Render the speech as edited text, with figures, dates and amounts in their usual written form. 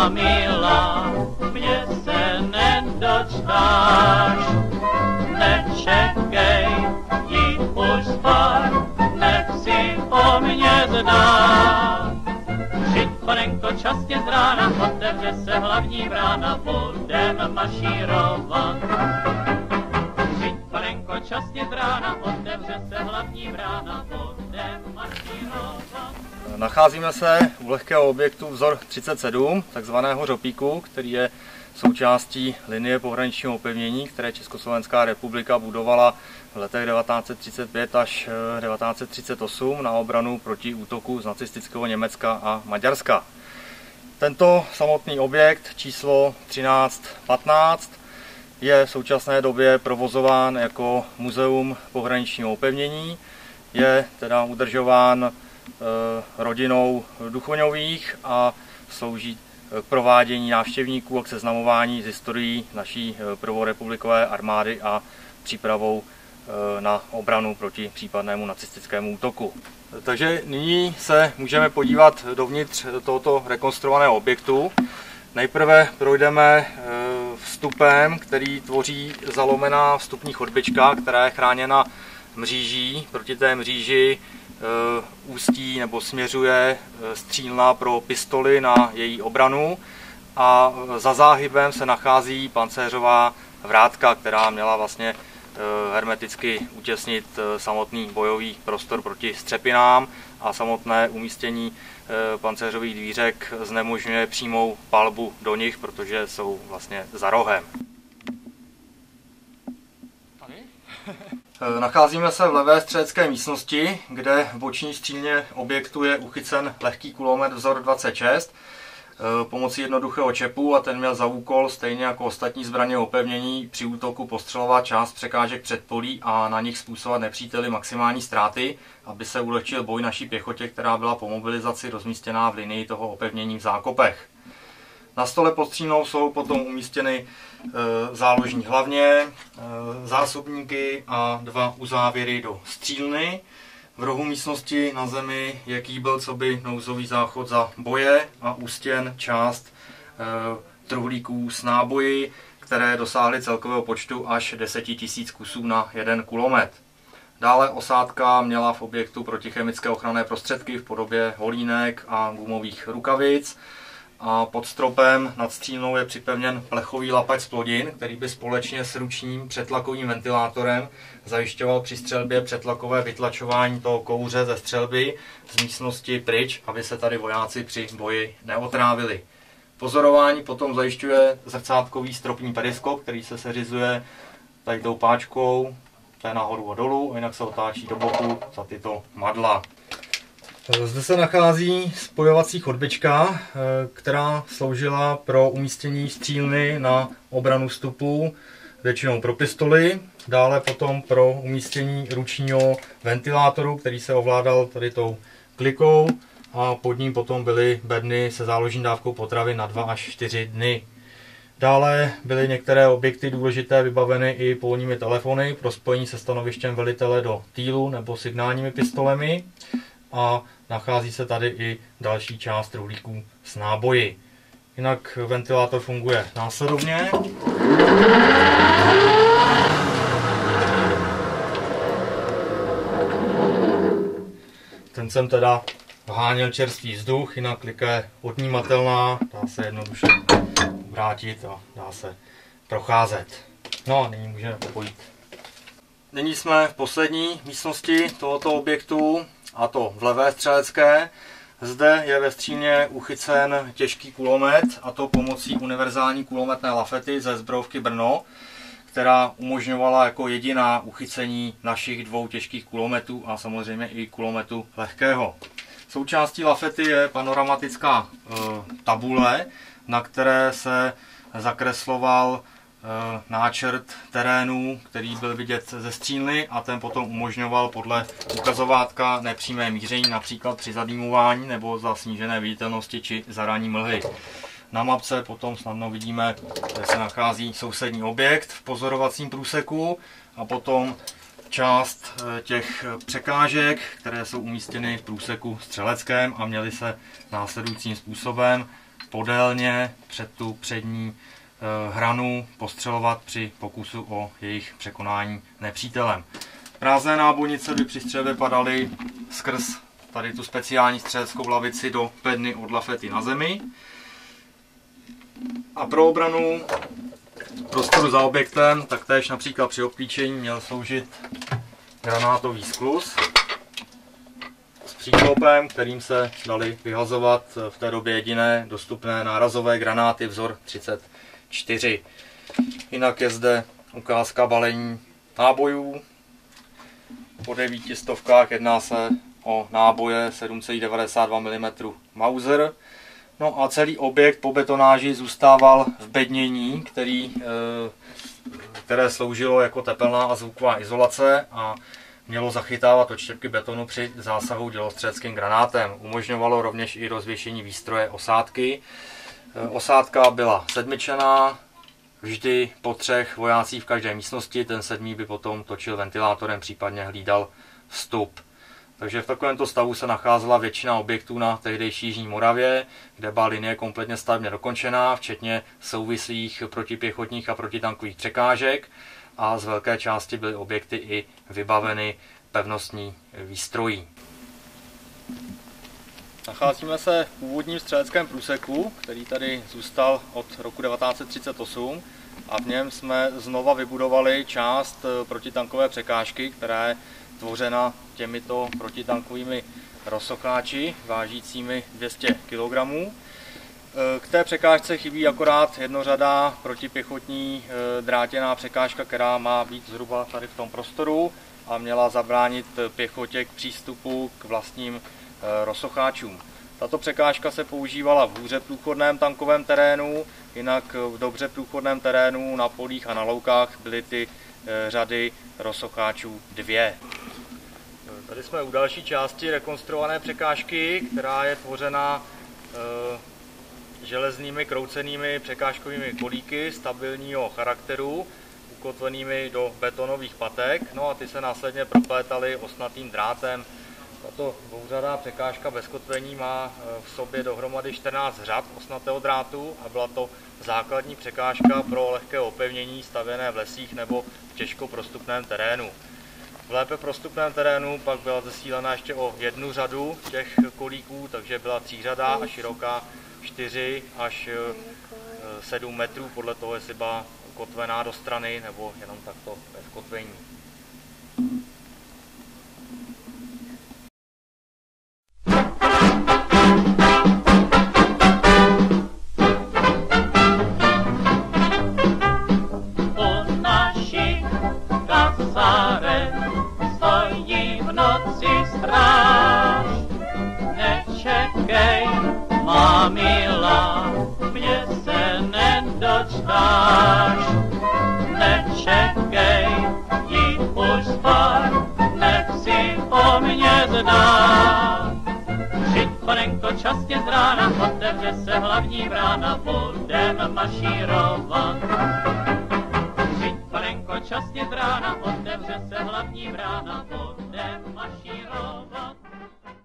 má milá, mě se nedočkáš. Nečekej, jít už spát, nechci o mě znát. Přijď, panenko, časně z rána, otevře se hlavní brána, budem mašírovat. Přijď, panenko, časně z rána, otevře se hlavní brána, budem mašírovat. Nacházíme se u lehkého objektu vzor 37, takzvaného řopíku, který je součástí linie pohraničního opevnění, které Československá republika budovala v letech 1935 až 1938 na obranu proti útoku z nacistického Německa a Maďarska. Tento samotný objekt číslo 1315 je v současné době provozován jako muzeum pohraničního opevnění. Je teda udržován rodinou Duchoňových a slouží k provádění návštěvníků a k seznamování s historií naší prvorepublikové armády a přípravou na obranu proti případnému nacistickému útoku. Takže nyní se můžeme podívat dovnitř tohoto rekonstruovaného objektu. Nejprve projdeme vstupem, který tvoří zalomená vstupní chodbička, která je chráněna mříží. Proti té mříži ústí nebo směřuje střílna pro pistoli na její obranu a za záhybem se nachází pancéřová vrátka, která měla vlastně hermeticky utěsnit samotný bojový prostor proti střepinám a samotné umístění pancéřových dvířek znemožňuje přímou palbu do nich, protože jsou vlastně za rohem. Nacházíme se v levé střelecké místnosti, kde v boční střílně objektu je uchycen lehký kulomet vzor 26 pomocí jednoduchého čepu a ten měl za úkol, stejně jako ostatní zbraně opevnění, při útoku postřelovat část překážek předpolí a na nich způsobovat nepříteli maximální ztráty, aby se ulehčil boj naší pěchotě, která byla po mobilizaci rozmístěná v linii toho opevnění v zákopech. Na stole pod střílnou jsou potom umístěny záložní hlavně, zásobníky a dva uzávěry do střílny. V rohu místnosti na zemi je kýbl coby nouzový záchod za boje a ústěn část truhlíků s náboji, které dosáhly celkového počtu až 10 000 kusů na jeden kulomet. Dále osádka měla v objektu protichemické ochranné prostředky v podobě holínek a gumových rukavic. A pod stropem nad střílnou je připevněn plechový lapač z plodin, který by společně s ručním přetlakovým ventilátorem zajišťoval při střelbě přetlakové vytlačování toho kouře ze střelby z místnosti pryč, aby se tady vojáci při boji neotrávili. Pozorování potom zajišťuje zrcátkový stropní periskop, který se seřizuje tady tou páčkou, to je nahoru a dolů, a jinak se otáčí do boku za tyto madla. Zde se nachází spojovací chodbička, která sloužila pro umístění střílny na obranu vstupu, většinou pro pistoli, dále potom pro umístění ručního ventilátoru, který se ovládal tady tou klikou a pod ním potom byly bedny se záložní dávkou potravy na 2 až 4 dny. Dále byly některé objekty důležité vybaveny i polními telefony pro spojení se stanovištěm velitele do týlu nebo signálními pistolemi. A nachází se tady i další část truhlíků s náboji. Jinak ventilátor funguje následovně. Ten jsem teda vháněl čerstvý vzduch, jinak klika je odnímatelná, dá se jednoduše obrátit a dá se procházet. No a nyní můžeme pojít. Nyní jsme v poslední místnosti tohoto objektu, a to v levé střelecké. Zde je ve střílně uchycen těžký kulomet, a to pomocí univerzální kulometné lafety ze zbrojovky Brno, která umožňovala jako jediná uchycení našich 2 těžkých kulometů a samozřejmě i kulometu lehkého. Součástí lafety je panoramatická tabule, na které se zakresloval náčrt terénu, který byl vidět ze střílny, a ten potom umožňoval podle ukazovátka nepřímé míření, například při zadýmování nebo za snížené viditelnosti či zarání mlhy. Na mapce potom snadno vidíme, kde se nachází sousední objekt v pozorovacím průseku a potom část těch překážek, které jsou umístěny v průseku střeleckém a měly se následujícím způsobem podélně před tu přední hranu postřelovat při pokusu o jejich překonání nepřítelem. Prázdné nábojnice by při střelbě padaly skrz tady tu speciální střeleckou lavici do bedny od lafety na zemi. A pro obranu prostoru za objektem, taktéž například při obklíčení, měl sloužit granátový skluz s příklopem, kterým se daly vyhazovat v té době jediné dostupné nárazové granáty vzor 34. Jinak je zde ukázka balení nábojů. Po 900 jedná se o náboje 7,92 mm Mauser. No a celý objekt po betonáži zůstával v bednění, které sloužilo jako tepelná a zvuková izolace a mělo zachytávat odštěpky betonu při zásahu dělostřeleckým granátem. Umožňovalo rovněž i rozvěšení výstroje osádky. Osádka byla sedmičlenná, vždy po 3 vojácích v každé místnosti, ten 7. by potom točil ventilátorem, případně hlídal vstup. Takže v takovémto stavu se nacházela většina objektů na tehdejší Jižní Moravě, kde byla linie kompletně stavebně dokončená, včetně souvislých protipěchotních a protitankových překážek, a z velké části byly objekty i vybaveny pevnostní výstrojí. Nacházíme se v původním střeleckém průseku, který tady zůstal od roku 1938, a v něm jsme znova vybudovali část protitankové překážky, která je tvořena těmito protitankovými rozsocháči vážícími 200 kg. K té překážce chybí akorát jednořadá protipěchotní drátěná překážka, která má být zhruba tady v tom prostoru a měla zabránit pěchotě k přístupu k vlastním rozsocháčům. Tato překážka se používala v hůře průchodném tankovém terénu, jinak v dobře průchodném terénu na polích a na loukách byly ty řady rozsocháčů 2. Tady jsme u další části rekonstruované překážky, která je tvořena železnými kroucenými překážkovými kolíky stabilního charakteru, ukotvenými do betonových patek, no a ty se následně proplétaly ostnatým drátem. Tato dvouřadá překážka bez kotvení má v sobě dohromady 14 řad ostnatého drátu a byla to základní překážka pro lehké opevnění stavěné v lesích nebo v těžko prostupném terénu. V lépe prostupném terénu pak byla zesílena ještě o jednu řadu těch kolíků, takže byla třířadá a široká 4 až 7 metrů, podle toho, jestli byla kotvená do strany nebo jenom takto bez kotvení. Stojí v noci stráž, nečekej, má milá, mě se nedočkáš. Nečekej, jít už spát, nech si o mě zdát. Přijď, panenko, časně z rána, otevře se hlavní brána, budem mašírovat. Panenko, časně z rána, otevře se hlavní brána, budem mašírovat.